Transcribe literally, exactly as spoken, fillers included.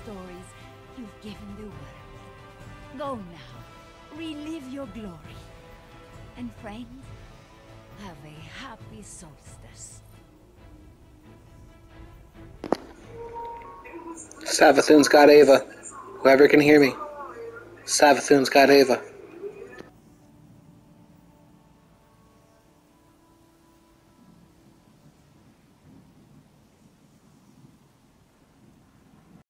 stories you've given the world. Go now, relive your glory. And friends, have a happy solstice. Savathun's got Ava. Whoever can hear me. Savathun's got Ava.